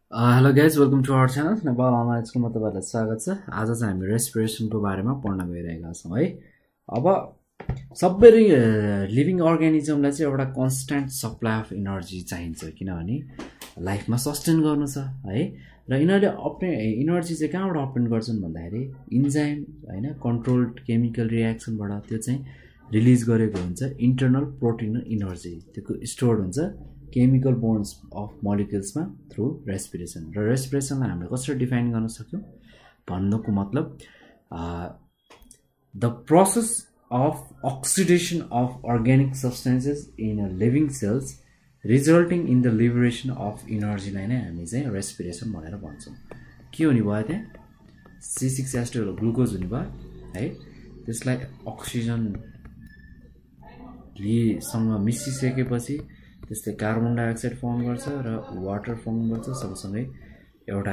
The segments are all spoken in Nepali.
Hello guys welcome to our channel Nepal अनलाइन्समा तपाईँहरूलाई स्वागत छ। आज चाहिँ हामी रेस्पिरेसनको बारेमा पढ्न गइरहेका छौँ है। अब सबै लिभिङ अर्गानिजमलाई चाहिँ एउटा कन्स्ट्यान्ट सप्लाई अफ इनर्जी चाहिन्छ, किनभने लाइफमा सस्टेन गर्नु छ है। र यिनीहरूले इनर्जी चाहिँ कहाँबाट अप्टेन गर्छन् भन्दाखेरि इन्जाइम होइन कन्ट्रोल्ड केमिकल रियाक्सनबाट त्यो चाहिँ रिलिज गरेको हुन्छ। इन्टरनल प्रोटिन इनर्जी त्यो स्टोर्ड हुन्छ केमिकल बोन्ड्स अफ मोलिक्युल्समा थ्रु रेस्पिरेसन। र रेस्पिरेसनलाई हामीले कसरी डिफाइन गर्न सक्यौँ भन्नुको मतलब the process of oxidation of organic substances in a living cells resulting in the liberation of इनर्जीलाई नै हामी चाहिँ रेस्पिरेसन भनेर भन्छौँ। के हुने भयो त्यहाँ C6H12 ग्लुकोज हुने भयो है। त्यसलाई अक्सिजनसँग मिसिसकेपछि त्यसले कार्बन डाइअक्साइड फर्म गर्छ र वाटर फर्म गर्छ, सँगसँगै एउटा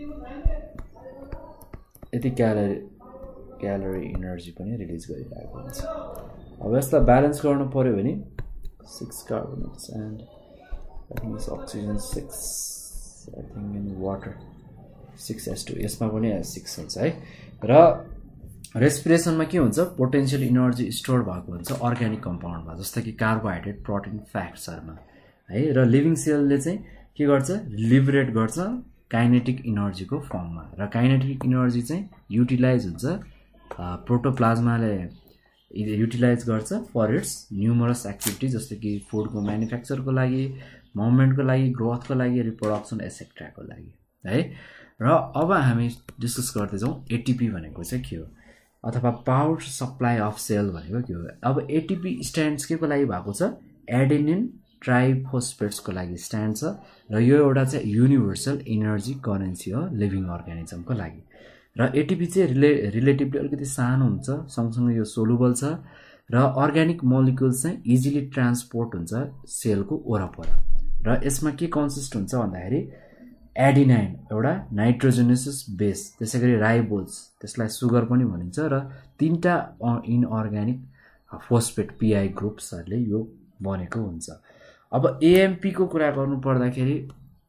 यति क्यालोरी इनर्जी पनि रिलिज गरिरहेको हुन्छ। अब यसलाई ब्यालेन्स गर्नु पर्यो भने 6 carbonates and I think it's oxygen 6 I think in water 6H2 यसमा पनि 6 हुन्छ है। र रेस्पिरेसनमा के हुन्छ पोटेन्सियल इनर्जी स्टोर भएको हुन्छ अर्ग्यानिक कम्पाउन्डमा, जस्तै कि कार्बोहाइड्रेट प्रोटिन फ्याट्सहरूमा है। र लिभिङ सेलले चाहिँ के गर्छ लिबरेट गर्छ काइनेटिक इनर्जीको फर्ममा। र काइनेटिक इनर्जी चाहिँ युटिलाइज हुन्छ प्रोटोप्लाज्माले युटिलाइज गर्छ फर इट्स न्युमरस एक्टिभिटी, जस्तो कि फुडको म्यानुफ्याक्चरको लागि, मुभमेन्टको लागि, ग्रोथको लागि, रिप्रोडक्सन एसेक्ट्राको लागि है। र अब हामी डिस्कस गर्दैछौँ एटिपी भनेको चाहिँ के हो अथवा पावर सप्लाई अफ सेल भनेको के हो। अब एटिपी स्ट्यान्ड्स के को लागि भएको छ एडेनिन ट्राइफोस्फेट्सको लागि स्ट्यान्ड छ। र यो एउटा चाहिँ युनिभर्सल इनर्जी करेन्सी हो लिभिङ अर्ग्यानिजमको लागि। र एटिपी चाहिँ रिलेटिभली अलिकति सानो हुन्छ, सँगसँगै यो सोलुबल छ र अर्ग्यानिक मोलिक्युल्स चाहिँ इजिली ट्रान्सपोर्ट हुन्छ सेलको वरपर। र यसमा के कन्सिस्ट हुन्छ भन्दाखेरि एडिनाइन एउटा नाइट्रोजेनेसिस बेस, त्यसै गरी राइबोज त्यसलाई सुगर पनि भनिन्छ, र 3टा इनअर्ग्यानिक फोस्फेट पिआई ग्रुप्सहरूले यो बनेको हुन्छ। अब एएमपी को कुरा गर्नु पर्दाखेरि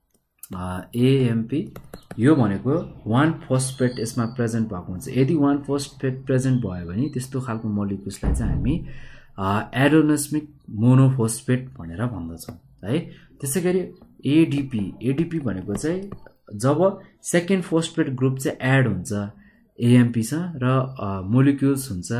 एएमपी यो भनेको 1 फोस्फेट यसमा प्रेजेन्ट भएको हुन्छ। यदि 1 फोस्फेट प्रेजेन्ट भयो भने त्यस्तो खालको मोलिक्युल्सलाई चाहिँ हामी एडोनस्मिक मोनोफोस्फेट भनेर भन्दछौँ है। त्यसै गरी एडिपी भनेको चाहिँ जब सेकेन्ड फोस्फेट ग्रुप चाहिँ एड हुन्छ एएमपीसँग र मोलिक्युल्स हुन्छ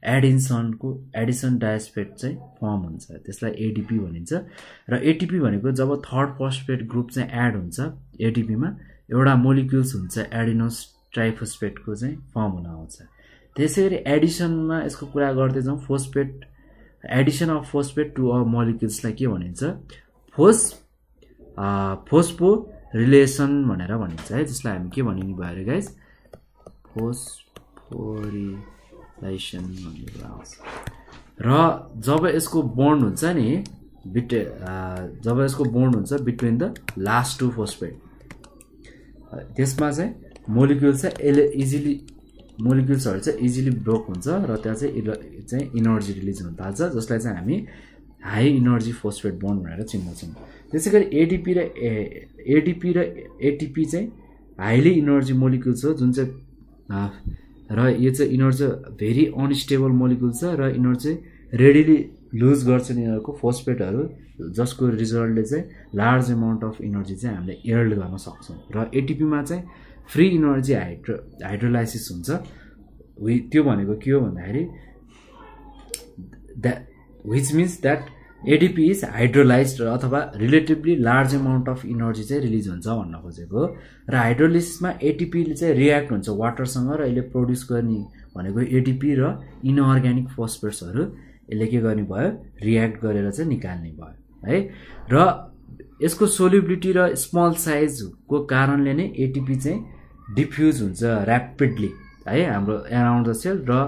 एडिसन डायस्फेट चाहिँ फर्म हुन्छ, त्यसलाई एडिपी भनिन्छ। र एटिपी भनेको जब थर्ड फोस्फेट ग्रुप चाहिँ एड हुन्छ एटिपीमा एउटा मोलिक्युल्स हुन्छ एडिनोस ट्राइफोस्फेटको चाहिँ फर्म हुन आउँछ। त्यसै गरी एडिसनमा यसको कुरा गर्दै जाउँ addition of phosphate to a मोलिक्युल्सलाई के भनिन्छ फोस्फो रिलेसन भनेर भनिन्छ है। जसलाई हामी के भनिने भयो अरे गाइज फोस्फोरिलेसन भनेर आउँछ। र जब यसको बोन्ड हुन्छ नि बिट्विन द लास्ट 2 फोस्फेट त्यसमा चाहिँ मोलिक्युल्सहरू चाहिँ इजिली ब्रोक हुन्छ र त्यहाँ चाहिँ इनर्जी रिलिज हुन थाल्छ, जसलाई चाहिँ हामी हाई इनर्जी फोस्फेट बोन्ड भनेर चिन्दछौँ। त्यसै गरी एडिपी र एटिपी चाहिँ हाइली इनर्जी मोलिक्युल्स हो जुन चाहिँ र यो चाहिँ इनर्जी भेरी अनस्टेबल मोलिक्युल छ र इनर्जी रेडिली लुज गर्छन् यिनीहरूको फोस्फेटहरू, जसको रिजल्टले चाहिँ लार्ज एमाउन्ट अफ इनर्जी चाहिँ हामीले एर्ल्ड गर्न सक्छौँ। र एटिपीमा चाहिँ फ्री इनर्जी हाइड्रोलाइसिस हुन्छ। त्यो भनेको के हो भन्दाखेरि which means that ADP is hydrolysed अथवा relatively large amount of energy चाहिँ रिलिज हुन्छ भन्न खोजेको। र हाइड्रोलाइसिसमा एटिपीले चाहिँ रियाक्ट हुन्छ वाटरसँग र यसले प्रड्युस गर्ने भनेको एटिपी र इनअर्ग्यानिक फोस्फेट्सहरू यसले के गर्ने भयो रियाक्ट गरेर चाहिँ निकाल्ने भयो है। र यसको सोल्युबिलिटी र स्मल साइजको कारणले नै एटिपी चाहिँ डिफ्युज हुन्छ ऱ्यापिडली है हाम्रो एराउन्ड द सेल। र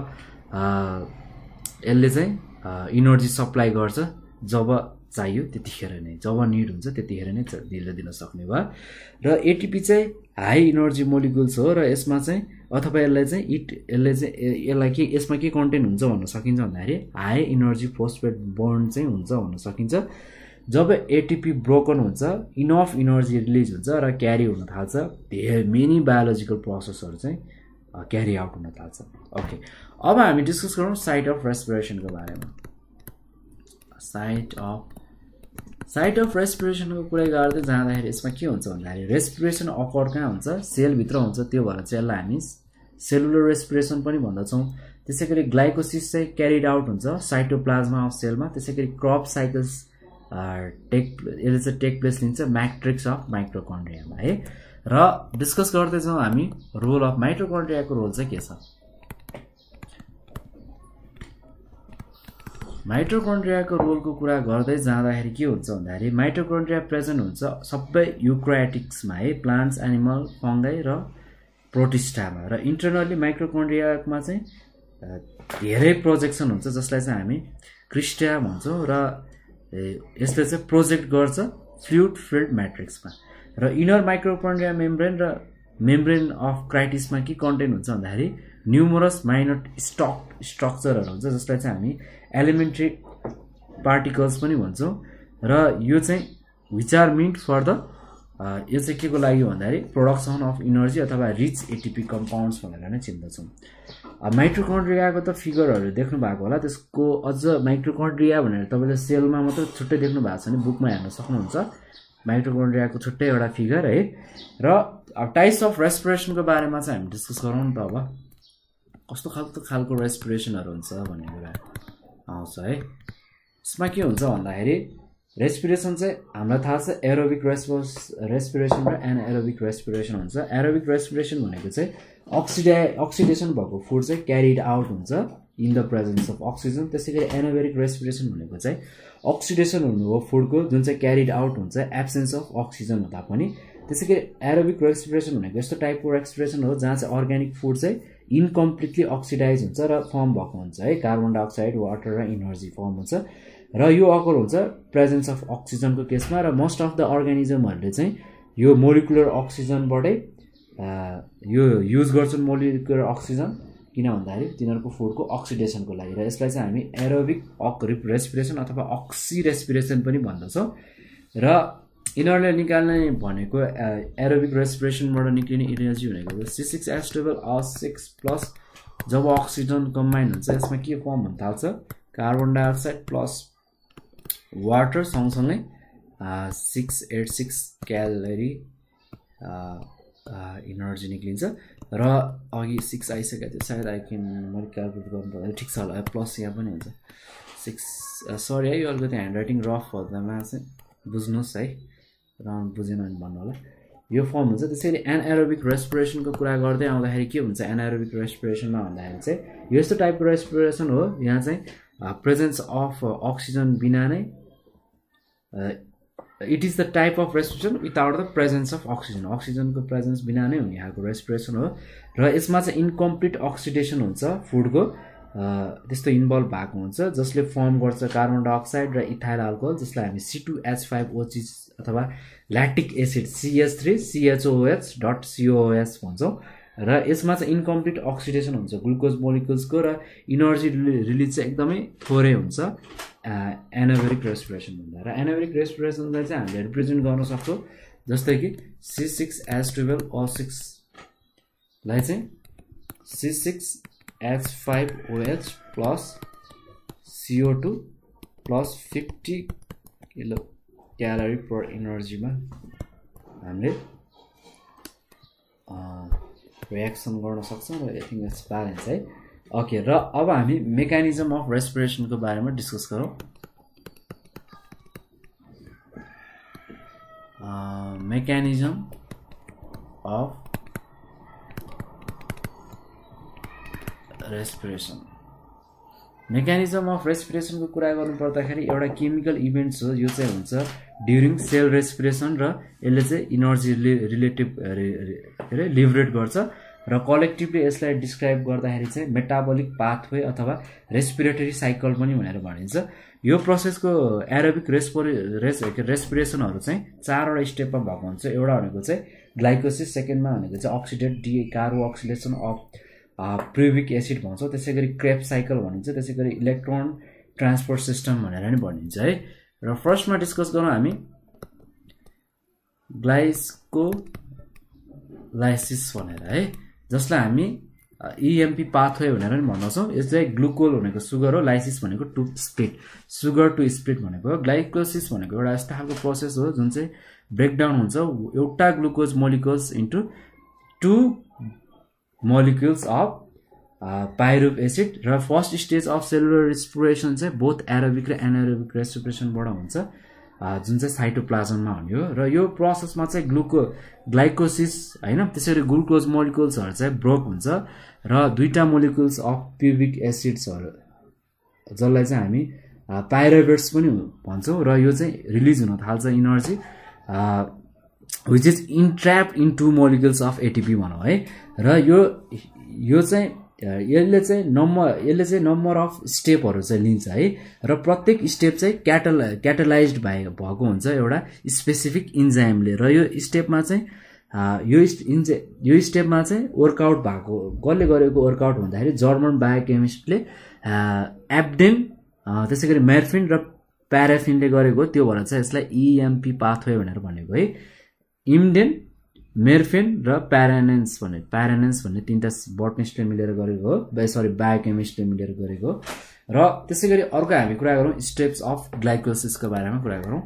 यसले चाहिँ इनर्जी सप्लाई गर्छ जब चाहियो त्यतिखेर नै, जब निड हुन्छ त्यतिखेर नै दिन सक्ने भयो। र एटिपी चाहिँ हाई इनर्जी मोलिक्युल्स हो र यसमा चाहिँ अथवा यसमा के कन्टेन्ट हुन्छ भन्न सकिन्छ भन्दाखेरि हाई इनर्जी फोस्फेट बोन्ड चाहिँ हुन्छ भन्न सकिन्छ। जब एटीपी ब्रोकन हुन्छ इनफ इनर्जी रिलिज हुन्छ र क्यारी हुन थाल्छ धेरै मेनी बायोलोजिकल प्रोसेसहरु चाहिँ क्यारी आउट हुन थाल्छ ओके अब हामी डिस्कस गरौँ साइट अफ रेस्पिरेसनको बारेमा साइट अफ रेस्पिरेसनको कुरा गर्दै जाँदाखेरि यसमा के हुन्छ भन्दाखेरि रेस्पिरेसन अकर कहाँ हुन्छ सेल भित्र हुन्छ त्यो भएर चाहिँ यसलाई हामी सेलुलर रेस्पिरेसन पनि भन्दछौं त्यसैगरी ग्लाइकोसिस चाहिँ क्यारिड आउट हुन्छ साइटोप्लाज्मा अफ सेलमा त्यसैगरी क्रप साइकल्स यसले चाहिँ टेक प्लेस लिन्छ म्याट्रिक्स अफ माइटोकन्ड्रियामा है र डिस्कस गर्दै छौं हामी रोल अफ माइटोकन्ड्रियाको रोल चाहिँ के छ माइटोकन्ड्रियाको रोलको कुरा गर्दै जाँदाखेरि के हुन्छ भन्दाखेरि माइटोकन्ड्रिया प्रेजेन्ट हुन्छ सबै युक्यारियोटिक्समा है प्लान्ट्स एनिमल फंगाई र प्रोटिस्टामा र इन्टरनली माइटोकन्ड्रियामा चाहिँ धेरै प्रोजेक्सन हुन्छ जसलाई चाहिँ हामी क्रिस्टा भन्छौं र यसले चाहिँ प्रोजेक्ट गर्छ फ्लुइड फिल्ड म्याट्रिक्समा र इनर माइटोकन्ड्रिया मेम्ब्रेन अफ क्राइटिसमा के कन्टेन्ट हुन्छ भन्दाखेरि न्युमरस माइनर स्ट्रक्चरहरु हुन्छ जसलाई चाहिँ हामी एलिमेन्ट्री पार्टिकल्स पनि भन्छौं र यो चाहिँ which are meant for the यो चाहिँ के को लागि भन्दाखेरि प्रोडक्सन अफ एनर्जी अथवा रिच एटीपी कम्पाउन्ड्स भनेर नै चिन्दछौं माइटोकन्ड्रियाको त फिगरहरु देख्नु भएको होला त्यसको अझ माइटोकन्ड्रिया भनेर तपाईले सेलमा मात्र छुट्टै देख्नु भएको छ भने बुकमा हेर्न सक्नुहुन्छ माइटोकन्ड्रियाको छुट्टै एउटा फिगर है र टाइप्स अफ रेस्पिरेसनको बारेमा चाहिँ हामी डिस्कस गरौँ त अब कस्तो खालको रेस्पिरेसनहरु हुन्छ भन्ने कुरा आउँछ है यसमा के हुन्छ भन्दाखेरि रेस्पिरेसन चाहिँ हामीलाई थाहा छ एरोबिक रेस्पिरेसन र एनाएरोबिक रेस्पिरेसन हुन्छ एरोबिक रेस्पिरेसन भनेको चाहिँ अक्सिडेसन भएको फुड चाहिँ क्यारिड आउट हुन्छ in the presence of oxygen त्यसैगरी एनाएरोबिक रेस्पिरेसन भनेको चाहिँ अक्सिडेसन हुनुभयो फुडको जुन चाहिँ क्यारिड आउट हुन्छ एब्सेन्स अफ अक्सिजन हुँदा पनि त्यसैगरी एरोबिक रेस्पिरेसन भनेको यस्तो टाइपको रेस्पिरेसन हो जहाँ चाहिँ अर्ग्यानिक फुड चाहिँ इनकम्प्लिटली अक्सिडाइज हुन्छ र फर्म भएको हुन्छ है कार्बन डाइअक्साइड वाटर र एनर्जी फर्म हुन्छ र यो अकर हुन्छ प्रेजेन्स अफ अक्सिजनको केसमा र मोस्ट अफ द अर्गानिजमहरुले चाहिँ यो मोलिकुलर अक्सिजनबाटै यो युज गर्छन् मोलिकुलर अक्सिजन किन भन्दाखेरि तिनीहरुको फुडको अक्सिडेसनको लागि र यसलाई चाहिँ हामी एरोबिक रेस्पिरेसन अथवा अक्सी रेस्पिरेसन पनि भन्दछौं र यिनीहरुले निकाल्ने भनेको एरोबिक रेस्पिरेसनबाट निक्लिने एनर्जी भनेको C6H12O6+ जब अक्सिजन कम्बाइन हुन्छ यसमा के फर्म हुन थाल्छ कार्बन डाइअक्साइड प्लस वाटर सँगसँगै 686 क्यालोरी एनर्जी निक्लिन्छ र अघि 6 आइसकेको थियो सायद मैले क्याल्कुलेट गर्नुपर्दा ठिक छ होला प्लस यहाँ पनि हुन्छ 6 सरी है यो अलिकति ह्यान्डराइटिङ रफ हुँदामा चाहिँ बुझ्नुहोस् है राउन्ड बुझेन भने भन्नु होला यो फर्म हुन्छ त्यसैले एनाएरोबिक रेस्पिरेसनको कुरा गर्दै आउँदाखेरि के हुन्छ एनाएरोबिक रेस्पिरेसनमा भन्दाखेरि चाहिँ यो यस्तो टाइपको रेस्पिरेसन हो यहाँ चाहिँ प्रेजेन्स अफ अक्सिजन बिना नै it is the type of respiration without the presence of अक्सिजनको प्रेजेन्स बिना नै हुने खालको रेस्पिरेसन हो र यसमा चाहिँ इन्कम्प्लिट अक्सिडेसन हुन्छ फुडको त्यस्तो इन्भल्भ भएको हुन्छ जसले फर्म गर्छ कार्बन डाइअक्साइड र इथाइल अल्कोहल जसलाई हामी C2H5OH अथवा ल्याक्टिक एसिड CH3CHOOH.COOH भन्छौं र यसमा चाहिँ इन्कम्प्लिट अक्सिडेसन हुन्छ ग्लुकोज मोलिकुल्सको र एनर्जी रिलिज चाहिँ एकदमै थोरै हुन्छ एनाएरोबिक रेस्पिरेसन भन्दा र एनाएरोबिक रेस्पिरेसनलाई चाहिँ हामीले रिप्रेजेन्ट गर्न सक्छौं जस्तै कि C6H12O6 लाई चाहिँ C6H5OH plus CO2 plus 50 kilocalorie per energy मा हामीले रिएक्सन गर्न सक्छौं र आई थिंक इट्स ब्यालेन्स है ओके र अब हामी मेकानिजम अफ रेस्पिरेसन को बारेमा डिस्कस गरौँ mechanism of respiration mechanism of respiration को कुरा गर्नु पर्दाखेरि एउटा केमिकल इभेन्ट्स हो यो चाहिँ हुन्छ ड्युरिङ सेल रेस्पिरेसन र यसले चाहिँ एनर्जी रिलेटिभ लिबरेट गर्छ र कलेक्टिभली यसलाई डिस्क्राइब गर्दाखेरि चाहिँ मेटाबोलिक पाथवे अथवा रेस्पिरेटरी साइकल पनि भनेर भनिन्छ यो प्रोसेसको एरोबिक रेस्पिरेसनहरु चाहिँ चारवटा स्टेपमा भएको हुन्छ एउटा भनेको चाहिँ ग्लाइकोसिस सेकेन्डमा भनेको चाहिँ अक्सिडेट डिकार्बोक्सिलेसन अफ प्रुबिक एसिड भन्छौं त्यसैगरी क्रेब्स साइकल भनिन्छ त्यसैगरी इलेक्ट्रोन ट्रान्सपोर्ट सिस्टम भनेर पनि भनिन्छ है र फर्स्टमा डिस्कस गरौँ हामी ग्लाइकोलाइसिस भनेर है, जसलाई हामी EMP पाथवे भनेर पनि भन्दछौँ। यो चाहिँ ग्लुकोल भनेको सुगर हो, लाइसिस भनेको to split, sugar to split भनेको हो। ग्लाइकोसिस भनेको एउटा यस्तो खालको प्रोसेस हो जुन चाहिँ ब्रेकडाउन हुन्छ एउटा glucose molecules into 2 molecules of pyruvic acid. र first stage of cellular respiration चाहिँ बोथ एरोबिक र एनारोबिक रेस्पिरेसनबाट हुन्छ, जुन चाहिँ साइटोप्लाज्ममा हुने हो। र यो प्रोसेसमा चाहिँ ग्लाइकोसिस हैन, त्यसरी ग्लुकोज मोलिकुल्सहरु चाहिँ ब्रोक हुन्छ र दुईटा मोलिकुल्स अफ प्युबिक एसिड्सहरु जसलाई चाहिँ हामी पाइरुभेट्स पनि भन्छौं, र यो चाहिँ रिलिज हुन थाल्छ energy which is entrapped in 2 molecules of ATP भनौं है। र यो चाहिँ यसले चाहिँ नम्बर अफ स्टेपहरु चाहिँ लिन्छ है, र प्रत्येक स्टेप चाहिँ क्याटलाइज्ड भएको हुन्छ एउटा स्पेसिफिक इन्जाइमले। र यो स्टेपमा चाहिँ यो स्टेपमा चाहिँ वर्कआउट भएको कसले गरेको वर्कआउट भन्दाखेरि जर्मन बायोकेमिस्टले एब्डेन त्यसैगरी मेर्फिन र प्याराफिनले गरेको, त्यो भएर चाहिँ यसलाई EMP पाथवे भनेर भनेको है। इम्डेन, मेर्फिन र प्यारानेन्स भन्ने तीनटा बोटनिस्टले मिलेर गरेको हो, बायोकेमिस्टले मिलेर गरेको। र त्यसैगरी अर्को हामी कुरा गरौँ स्टेप्स अफ ग्लाइकोसिसको बारेमा कुरा गरौँ।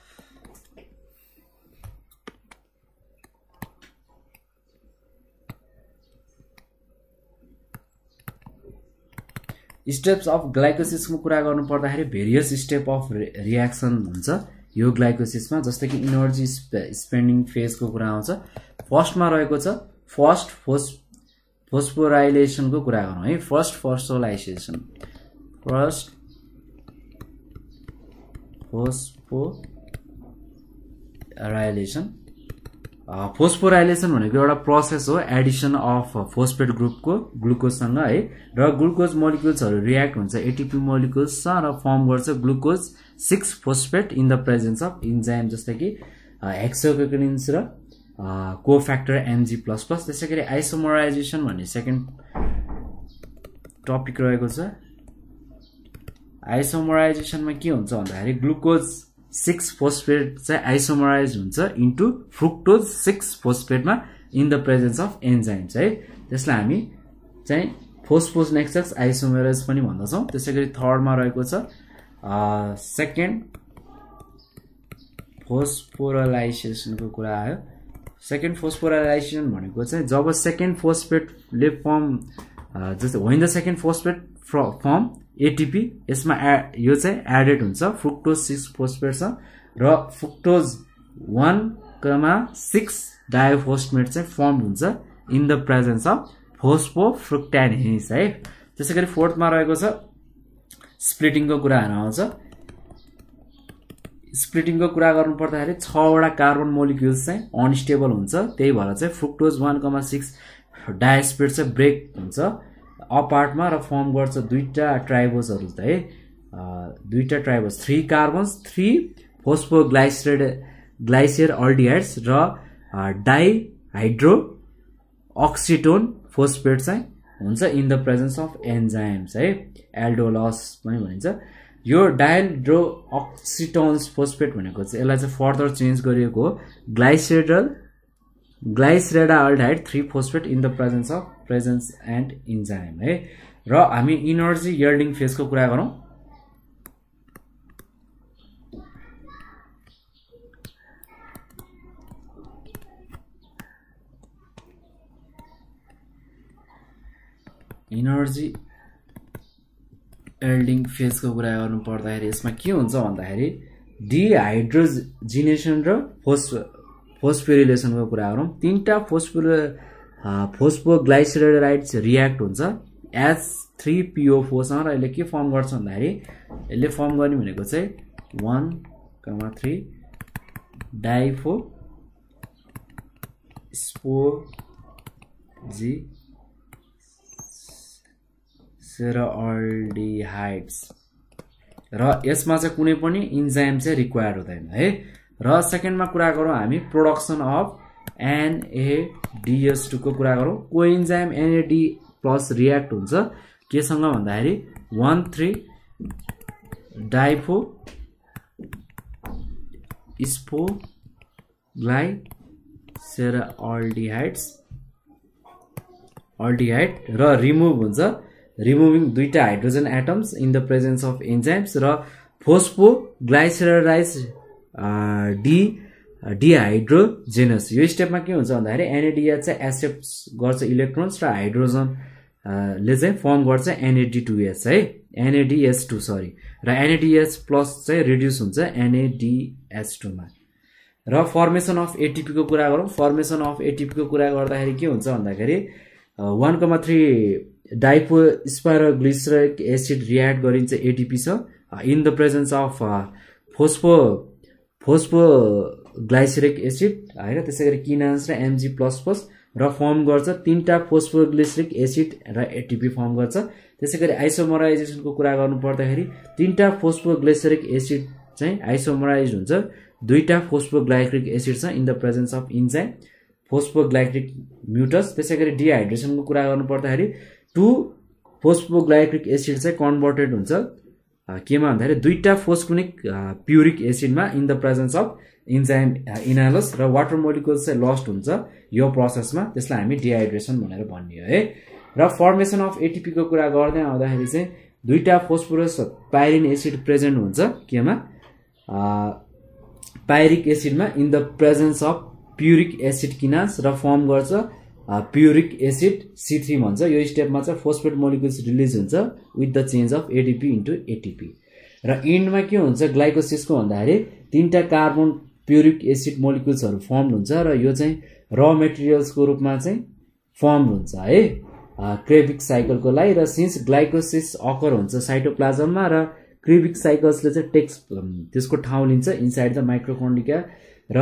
स्टेप्स अफ ग्लाइकोसिसको कुरा गर्नु पर्दाखेरि भेरियस स्टेप अफ रियाक्सन हुन्छ यो ग्लाइकोसिसमा, जस्तै कि इनर्जी स्पेन्डिङ फेजको कुरा आउँछ। फर्स्टमा रहेको छ फर्स्ट फोस्फोराइलेसनको कुरा गरौँ है। फर्स्ट फोस्फोराइलेसन फोस्फोराइलेसन भनेको एउटा प्रोसेस हो एडिसन अफ फोस्फेट ग्रुपको ग्लुकोजसँग है। र ग्लुकोज मोलिकुल्सहरु रियाक्ट हुन्छ ATP मोलिकुल्ससँग र फर्म गर्छ glucose 6 phosphate in the presence of enzyme जस्तै कि हेक्सोकोकिन्स र कोफ्याक्टर Mg++। त्यसैगरी आइसोमराइजेसन भन्ने सेकेन्ड टपिक रहेको छ। आइसोमराइजेसनमा के हुन्छ भन्दाखेरि ग्लुकोज 6 फोस्फेट चाहिँ आइसोमराइज हुन्छ इन्टु फ्रुक्टोज 6 फोस्फेटमा in the presence of enzymes है। त्यसलाई हामी चाहिँ फोस्फोनेक्सस आइसोमराइज पनि भन्दछौँ। त्यसैगरी थर्डमा रहेको छ सेकेन्ड फोस्फोराइलेसनको कुरा आयो। सेकेन्ड फोस्फोराइलेसन भनेको चाहिँ जब सेकेन्ड फोस्फेटले फर्म जस्तै when the second phosphate form ATP, यसमा यो चाहिँ एडेड हुन्छ फ्रुक्टोज 6 फोस्फेटसँग र फ्रुक्टोज 1,6 डायोफोस्फेट चाहिँ फर्म हुन्छ in the presence of phosphofructokinase है। त्यसैगरी फोर्थमा रहेको छ स्प्लिटिङको कुराहरु आउँछ। स्प्लिटिङको कुरा गर्नु पर्दाखेरि 6 वटा कार्बन मोलिक्युल्स चाहिँ अनस्टेबल हुन्छ, त्यही भएर चाहिँ फ्रुक्टोज 1,6 डायोस्फेट चाहिँ ब्रेक हुन्छ अपार्टमा र फर्म गर्छ दुईटा ट्राइबोसहरु है, दुईटा ट्राइबोस 3 कार्बन्स 3 फोस्फोग्लाइसेर अल्डिहाइड्स र डाइहाइड्रो अक्सिटोन फोस्फेट चाहिँ हुन्छ in the presence of enzymes है, एल्डोलस पनि भनिन्छ। यो डाइहाइड्रो अक्सिटोन्स फोस्फेट भनेको चाहिँ यसलाई चाहिँ फर्दर चेन्ज गरिएको हो glyceraldehyde 3 phosphate in the presence and enzyme है। र हामी इनर्जी यल्डिङ फेजको कुरा गरौँ। इनर्जी यल्डिङ फेजको कुरा गर्नु पर्दाखेरि यसमा के हुन्छ भन्दाखेरि डिहाइड्रोजिनेसन र फोस्फोरिलेसनको कुरा गरौँ। तीनटा फोस्फोग्लाइसरेडाइड्स रियाक्ट हुन्छ H3PO4 सँग र यसले के फर्म गर्छ भन्दाखेरि यसले फर्म गर्ने भनेको चाहिँ 1,3 डाइफोस्फोजिसेराल्डिहाइड्स र यसमा चाहिँ कुनै पनि इन्जाइम चाहिँ रिक्वायर्ड हुँदैन है। र सेकेन्डमा कुरा गरौँ हामी प्रोडक्सन अफ NADH2 को कुरा गरौँ। कोइन्जाइम NAD+ रियाक्ट हुन्छ केसँग भन्दाखेरि 1,3 डाइफो स्फोग्लाइसेराल्डिहाइड्स र रिमुभ हुन्छ रिमुभिङ दुईटा hydrogen atoms in the presence of enzymes र फोस्फोग्लाइसेराइज डिहाइड्रोजेनस यो स्टेपमा के हुन्छ भन्दाखेरि NADH चाहिँ एक्सेप्ट गर्छ इलेक्ट्रोन्स र हाइड्रोजन ले चाहिँ फर्म गर्छ NAD2H है NADH2 सरी र NADH प्लस चाहिँ रिड्युस हुन्छ NADH2 मा र फर्मेसन अफ ATP को कुरा गरौँ फर्मेसन अफ ATP को कुरा गर्दाखेरि के हुन्छ भन्दाखेरि 1,3 डाइफोस्फाइरोग्लिसरिक एसिड रियाक्ट गरिन्छ ATP छ in the presence of phosphoglyceric acid हैन त्यसैगरी किनान्स र Mg++ र फर्म गर्छ तीनटा फोस्फोग्लिसरिक एसिड र ATP फर्म गर्छ त्यसैगरी आइसोमराइजेसन को कुरा गर्नु पर्दाखेरि तीनटा फोस्फोग्लिसरिक एसिड चाहिँ आइसोमराइज हुन्छ दुईटा फोस्फोग्लाइसेरिक एसिड छ in the presence of enzyme phosphoglyceric mutase त्यसैगरी डिहाइड्रेसन को कुरा गर्नु पर्दाखेरि 2 फोस्फोग्लाइसेरिक एसिड चाहिँ कन्भर्टेड हुन्छ केमा भन्दाखेरि दुईटा फोस्फोनिक प्युरिक एसिडमा in the presence of enzyme enolase र वाटर मोलिक्युल्स चाहिँ लस्ट हुन्छ यो प्रोसेसमा त्यसलाई हामी डिहाइड्रेसन भनेर भन्ने हो है र फर्मेसन अफ ATP को कुरा गर्दै आउँदाखेरि चाहिँ दुईटा फोस्फोरस पाइरिन एसिड प्रेजेन्ट हुन्छ केमा पाइरिक एसिडमा in the presence of pyruvic acid kinase र फर्म गर्छ प्युरिक एसिड C3 भन्छ यो स्टेपमा चाहिँ फोस्फेट मोलिक्युल्स रिलिज हुन्छ with the change of ADP into ATP र इन्डमा के हुन्छ ग्लाइकोसिसको भन्दाखेरि तीनटा कार्बन प्युरिक एसिड मोलिक्युल्सहरु फर्म हुन्छ र यो चाहिँ र मेटेरियल्सको रूपमा चाहिँ फर्म हुन्छ है क्रेबिक साइकलको लागि र सिन्स ग्लाइकोसिस अकर हुन्छ साइटोप्लाज्ममा र क्रेबिक साइकल्सले चाहिँ त्यसको ठाउँ लिन्छ इनसाइड द माइक्रोकन्ड्रिया र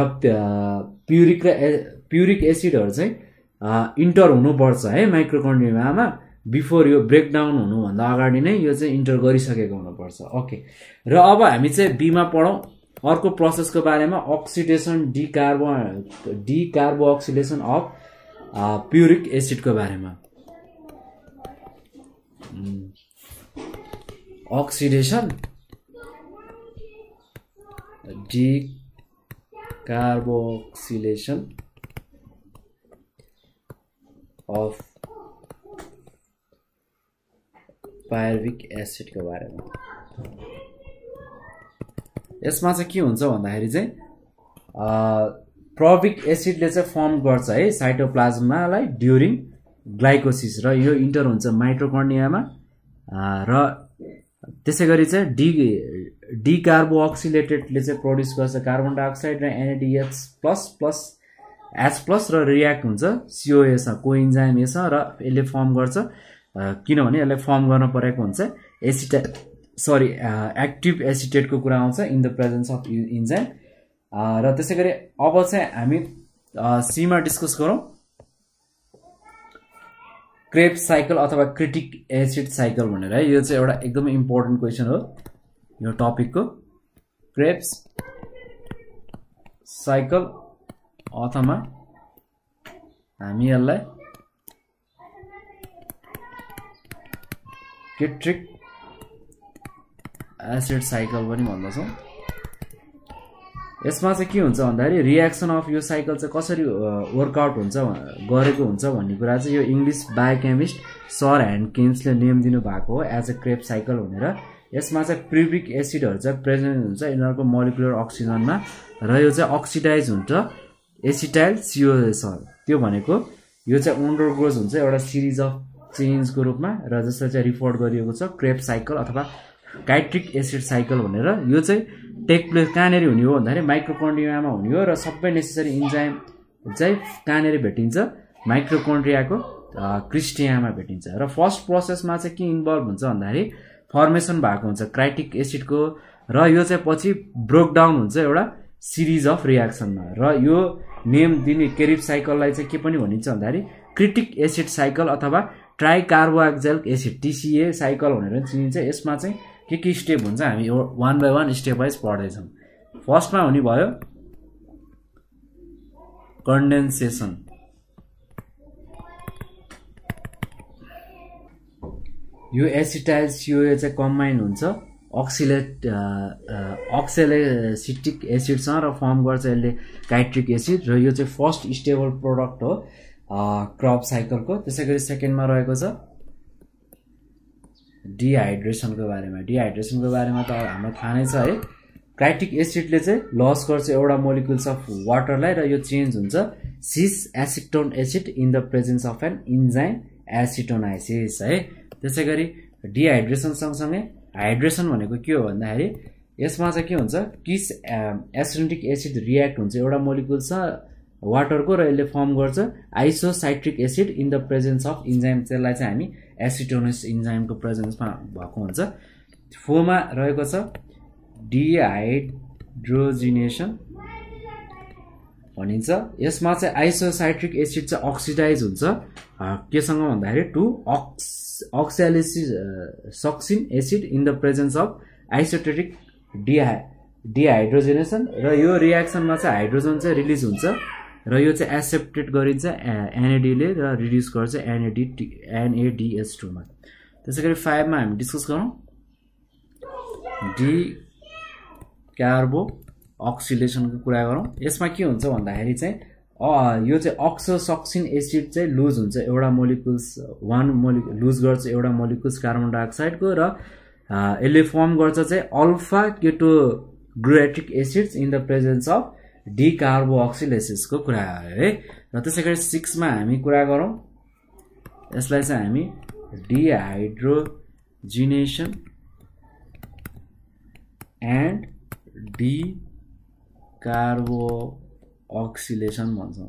प्युरिक एसिडहरु चाहिँ इन्टर हुनुपर्छ है माइक्रोकन्ड्रियामा बिफोर यो ब्रेकडाउन हुनु भन्दा अगाडि नै यो चाहिँ इन्टर गरिसकेको हुनुपर्छ ओके र अब हामी चाहिँ बी मा पढौं अर्को प्रोसेसको बारेमा अक्सिडेसन डिकार्बोक्सिलेसन अफ प्युरिक एसिडको बारेमा oxidation decarboxylation of pyruvic acid को बारेमा यसमा चाहिँ के हुन्छ भन्दाखेरि चाहिँ प्रोभिक एसिडले चाहिँ फर्म गर्छ है साइटोप्लाज्ममालाई ड्युरिङ ग्लाइकोसिस र यो इन्टर हुन्छ माइटोकन्ड्रियामा र त्यसैगरी चाहिँ डिकार्बोक्सिलेटेडले चाहिँ प्रोड्युस गर्छ कार्बन डाइअक्साइड र NADH+ H+ र रियाक्ट हुन्छ COA सँग कोइन्जाइम सँग र यसले फर्म गर्छ किनभने यसले फर्म गर्न परेको हुन्छ एक्टिभ एसिटेटको कुरा आउँछ in the presence of enzyme र त्यसैगरी अब चाहिँ हामी सी मा डिस्कस गरौँ क्रेब्स साइकल अथवा क्रिटिक एसिड साइकल भनेर है यो चाहिँ एउटा एकदमै इम्पोर्टेन्ट क्वेशन हो यो टपिकको क्रेब्स साइकल अथवा हामी यसलाई क्रिटिक एसिड साइकल पनि भन्दछौं यसमा चाहिँ के हुन्छ भन्दाखेरि रिएक्सन अफ यो साइकल चाहिँ कसरी वर्कआउट हुन्छ गरेको हुन्छ भन्ने कुरा चाहिँ यो इंग्लिश बायोकेमिस्ट सर ह्यान्डकिन्सले नेम दिनु भएको हो एज अ क्रेब साइकल भनेर यसमा चाहिँ प्युरिक एसिडहरु चाहिँ प्रेजेन्ट हुन्छ यिनीहरुको मोलिकुलर अक्सिजनमा र यो चाहिँ अक्सिडाइज हुन्छ एसिटाइल COS त्यो भनेको यो चाहिँ अन्डरगोज हुन्छ एउटा सिरिज अफ चेन्जको रूपमा र जसलाई चाहिँ रिफर गरिएको छ क्रेब साइकल अथवा काइट्रिक एसिड साइकल भनेर यो चाहिँ टेक प्लेस कहाँनेरि हुने हो भन्दाखेरि माइक्रोकन्ड्रियामा हुने हो र सबै नेसेसरी इन्जाइम चाहिँ कहाँनेरि भेटिन्छ माइक्रोकन्ड्रियाको क्रिस्टियामा भेटिन्छ र फर्स्ट प्रोसेसमा चाहिँ के इन्भल्भ हुन्छ भन्दाखेरि फर्मेसन भएको हुन्छ क्राइटिक एसिडको र यो चाहिँ पछि ब्रोक डाउन हुन्छ एउटा सिरिज अफ रिएक्सनमा र यो नेम दिने क्रेब साइकललाई चाहिँ के पनि भनिन्छ भन्दाखेरि क्रिटिक एसिड साइकल अथवा ट्राइकार्बोक्सिलिक एसिड TCA साइकल भनेर चिनिन्छ यसमा चाहिँ के स्टेप हुन्छ हामी 1 बाइ 1 स्टेप वाइज पढ्दै छौं फर्स्टमा हुने भयो कन्डेन्सेसन यो एसिटाइल COA चाहिँ कम्बाइन हुन्छ अक्सेलेसिटिक एसिडसँग र फर्म गर्छ यसले काइट्रिक एसिड र यो चाहिँ फर्स्ट स्टेबल प्रोडक्ट हो क्रप साइकलको। त्यसैगरी सेकेन्डमा रहेको छ डिहाइड्रेसनको बारेमा। डिहाइड्रेसनको बारेमा त हाम्रो थाहा नै छ है। काइट्रिक एसिडले चाहिँ लस गर्छ एउटा मोलिकुल्स अफ वाटरलाई र यो चेन्ज हुन्छ cis acetone acid in the presence of an enzyme एसिटोनाइसिस है। त्यसैगरी डिहाइड्रेसन सँगसँगै हाइड्रेसन भनेको के हो भन्दाखेरि यसमा चाहिँ के हुन्छ किस एसिटिक एसिड रियाक्ट हुन्छ एउटा मोलिकुलसँग वाटरको र यसले फर्म गर्छ isocitric acid in the presence of enzyme. त्यसलाई चाहिँ हामी एसिटोनिस इन्जाइमको प्रेजेन्समा भएको हुन्छ। 4 मा रहेको छ डिहाइड्रोजिनेसन भनिन्छ। यसमा चाहिँ आइसोसाइट्रिक एसिड चाहिँ अक्सिडाइज हुन्छ केसँग भन्दाखेरि to oxalosuccinic acid in the presence of isocitric dehydrogenation र यो रियाक्सनमा चाहिँ हाइड्रोजन चाहिँ रिलिज हुन्छ र यो चाहिँ एक्सेप्टेड गरिन्छ एनएडीले र रिड्युस गर्छ NADH2 मा। त्यसैगरी 5 मा हामी डिस्कस गरौँ कार्बो अक्सिलेसनको कुरा गरौँ। यसमा के हुन्छ भन्दाखेरि चाहिँ यो चाहिँ अक्सोसक्सिन एसिड चाहिँ लुज हुन्छ एउटा मोलिकुल्स लुज गर्छ एउटा मोलिकुल्स कार्बन डाइअक्साइडको र यसले फर्म गर्छ चाहिँ alpha ketoglutaric acids in the presence of डिकार्बोअक्सिलेसिसको कुरा है। र त्यसैगरी 6 मा हामी कुरा गरौँ यसलाई चाहिँ हामी डिहाइड्रोजिनेसन एन्ड डिकार्बोअक्सिलेसन भन्छौँ।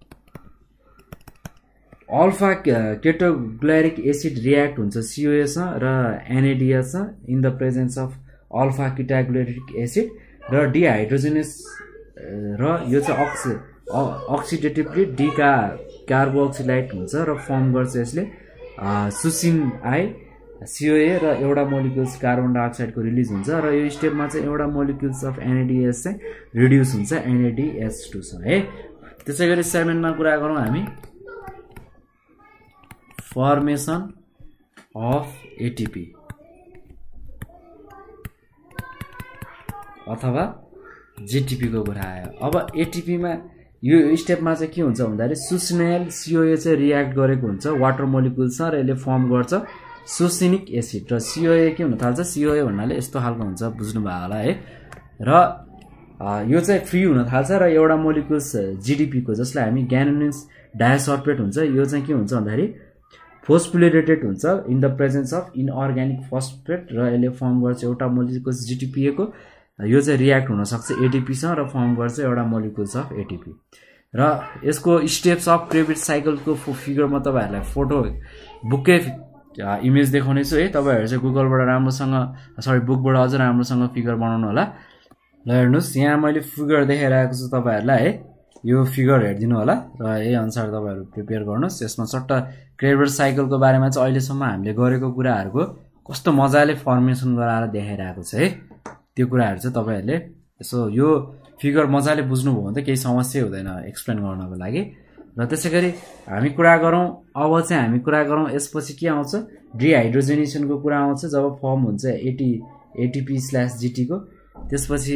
अल्फा केटोग्लुटाटिक एसिड रियाक्ट हुन्छ COA सँग र NADH सँग in the presence of alpha ketoglutaric acid र डिहाइड्रोजिनेस र यो चाहिँ अक्सिडेटिभली कार्बोअक्सिलाइट हुन्छ र फर्म गर्छ यसले सुसिन आई COA र एउटा मोलिकुल्स कार्बन डाइअक्साइडको रिलिज हुन्छ र यो स्टेपमा चाहिँ एउटा मोलिकुल्स अफ NADH चाहिँ रिड्युस हुन्छ NADH2 सँग है। त्यसैगरी 7 मा कुरा गरौँ हामी फर्मेसन अफ ATP अथवा JTP को कुरा आयो। अब ATP मा यो स्टेपमा चाहिँ के हुन्छ भन्दाखेरि सुसिनाइल COA चाहिँ रियाक्ट गरेको हुन्छ वाटर मोलिकुल्ससँग र यसले फर्म गर्छ सुसिनिक एसिड र COA के हुन थाल्छ COA भन्नाले यस्तो खालको हुन्छ बुझ्नुभयो होला है। र यो चाहिँ फ्री हुन थाल्छ र एउटा मोलिकुल्स GDP को जसलाई हामी ग्यानुलिन डायसल्फेट हुन्छ यो चाहिँ के हुन्छ भन्दाखेरि फोस्फोलिलेटेड हुन्छ in the presence of inorganic phosphate र यसले फर्म गर्छ एउटा मोलिकुल्स GTPA को यो चाहिँ रियाक्ट हुन सक्छ ATP सँग र फर्म गर्छ एउटा मोलिकुल्स अफ ATP। र यसको स्टेप्स अफ क्रेबिट साइकलको फिगर म तपाईहरुलाई फोटो बुककै इमेज देखाउने छु है। तपाईहरु चाहिँ गुगलबाट राम्रोसँग बुकबाट अझ राम्रोसँग फिगर बनाउनु होला। ल हेर्नुस् यहाँ मैले फिगर देखाइरहेको छु तपाईहरुलाई है। यो फिगर हेर्दिनु होला र यही अनुसार तपाईहरु प्रिपेयर गर्नुस्। यसमा सट्ट क्रेबिट साइकलको बारेमा चाहिँ अहिलेसम्म हामीले गरेको कुराहरुको कस्तो मजाले फर्मेसन गराएर देखाइरहेको छ है। त्यो कुराहरु चाहिँ तपाईहरुले यसो यो फिगर मजाले बुझ्नुभयो भने त केही समस्या हुँदैन एक्सप्लेन गर्नको लागि। र त्यसैगरी हामी कुरा गरौँ अब चाहिँ हामी कुरा गरौँ यसपछि के आउँछ डिहाइड्रोजिनेसनको कुरा आउँछ जब फर्म हुन्छ ATP/GT को। त्यसपछि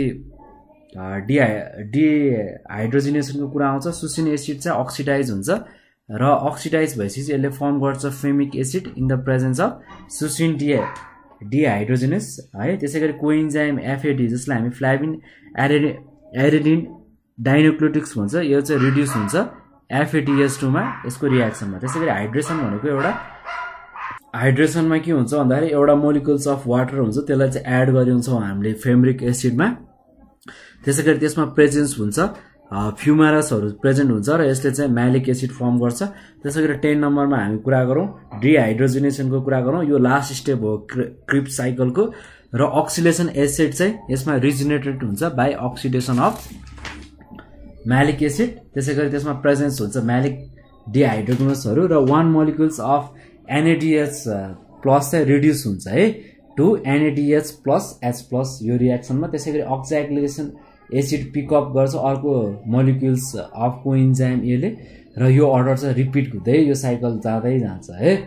डिहाइड्रोजिनेसनको कुरा आउँछ सुसिन एसिड चाहिँ अक्सिडाइज हुन्छ र अक्सिडाइज भएपछि यसले फर्म गर्छ fumaric acid in the presence of सुसिन डिहाइड्रोजिनेस है। त्यसैगरी कोइन्जाइम FAD जसलाई हामी फ्लाभिन एरिडिन डाइन्युक्लियोटिक्स भन्छ यो चाहिँ रिड्युस हुन्छ FADH2 मा यसको रियाक्सनमा। त्यसैगरी हाइड्रेसन भनेको एउटा हाइड्रेसनमा के हुन्छ भन्दाखेरि एउटा मोलिकुल्स अफ वाटर हुन्छ त्यसलाई चाहिँ एड गरिन्छौँ हामीले फेमरिक एसिडमा। त्यसैगरी त्यसमा प्रेजेन्स हुन्छ फ्युमारसहरु प्रेजेन्ट हुन्छ र यसले चाहिँ म्यालिक एसिड फर्म गर्छ। त्यसैगरी 10 नम्बरमा हामी कुरा गरौँ डिहाइड्रोजिनेसनको कुरा गरौँ। यो लास्ट स्टेप हो क्रिप्स साइकलको र अक्सिलेसन एसिड चाहिँ यसमा रिजिनेटेड हुन्छ by oxidation of malic acid. त्यसैगरी त्यसमा प्रेजेन्स हुन्छ म्यालिक डिहाइड्रोजिनेसहरु र 1 मोलिकुल्स अफ NADH प्लस चाहिँ रिड्युस हुन्छ है to NADH plus H plus यो रियाक्सनमा। त्यसैगरी अक्जाइलेसन एसिड पिकअप गर्छ अर्को मोलिकुल्स अफ कोइन्जाइम यसले र यो अर्डर चाहिँ रिपिट हुँदै यो साइकल जाँदै जान्छ है।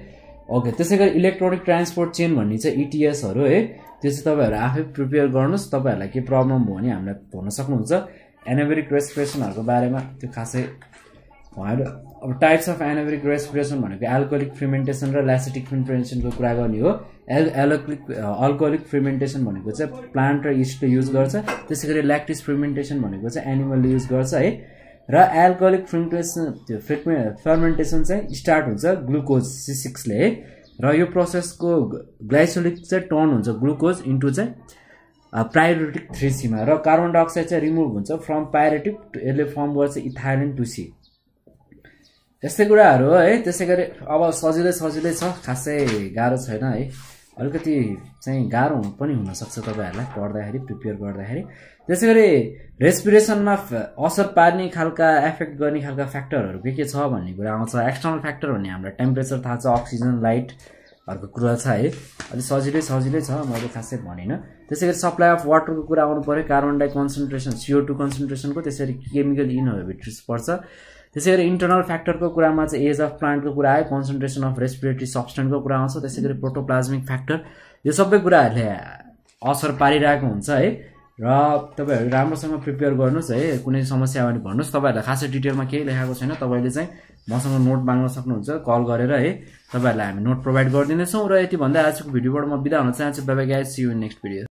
ओके त्यसैगरी इलेक्ट्रोनिक ट्रान्सपोर्ट चेन भन्ने चाहिँ ETS हरू है त्यो चाहिँ तपाईहरु आफै प्रिपेयर गर्नुस् तपाईहरुलाई के प्रब्लम भयो भने हामीलाई भन्न सक्नुहुन्छ एनाबेरिक रेस्पिरेसनहरुको बारेमा त्यो खासै हैन अब टाइप्स अफ एनाबेरिक रेस्पिरेसन भनेको अल्कोहलिक फर्मेन्टेसन र ल्यासेटिक फर्मेन्टेसनको कुरा गर्ने हो अल्कोहलिक फर्मेन्टेसन भनेको चाहिँ प्लान्ट र यीस्टले युज गर्छ त्यसैगरी ल्याक्टिस फर्मेन्टेसन भनेको चाहिँ एनिमलले युज गर्छ है र अल्कोहलिक फर्मेन्टेसन चाहिँ स्टार्ट हुन्छ ग्लुकोज C6 ले है र यो प्रोसेसको ग्लाइकोलिक चाहिँ टर्न हुन्छ ग्लुकोज इन्टु चाहिँ पाइरुवेटिक 3C मा र कार्बन डाइअक्साइड चाहिँ रिमुभ हुन्छ फ्रम पाइरुवेटिक यसले फर्म गर्छ इथाइलिन 2C यस्तै कुराहरु है त्यसैगरी अब सजिलै छ खासै गाह्रो छैन है अलिकति चाहिँ गाह्रो पनि हुन सक्छ तपाईहरुलाई पढ्दाखेरि प्रिपेयर गर्दाखेरि त्यसैगरी रेस्पिरेसनमा असर पार्ने खालका एफेक्ट गर्ने खालका फ्याक्टरहरु के छ भन्ने कुरा आउँछ एक्सटर्नल फ्याक्टर भन्ने हाम्रो टेम्परेचर थाहा छ अक्सिजन लाइट हरुको कुरा छ है अलि सजिलै छ मैले खासै भनिन त्यसैगरी सप्लाई अफ वाटरको कुरा आउनु पर्यो कार्बन डाइ कन्सन्ट्रेसन CO2 कन्सन्ट्रेसनको त्यसैगरी केमिकल इनहिबिटर्स पर्छ त्यसैगरी इन्टरनल फ्याक्टरको कुरामा चाहिँ एज अफ प्लान्टको कुरा आयो कन्सन्ट्रेसन अफ रेस्पिरेटरी सब्स्टेन्सको कुरा आउँछ त्यसैगरी प्रोटोप्लाज्मिक फ्याक्टर यो सबै कुराहरुले असर पारिरहेको हुन्छ है र तपाईहरु राम्रोसँग प्रिपेयर गर्नुस् है कुनै समस्या आयो भने भन्नुस् तपाईहरुलाई खासै डिटेलमा केही लेखेको छैन तपाईले चाहिँ मसँग नोट माग्न सक्नुहुन्छ कल गरेर है तपाईहरुलाई हामी नोट प्रोवाइड गर्दिनेछौं र यति भन्दै आजको भिडियोबाट म बिदा हुन चाहन्छु bye bye guys see you in next video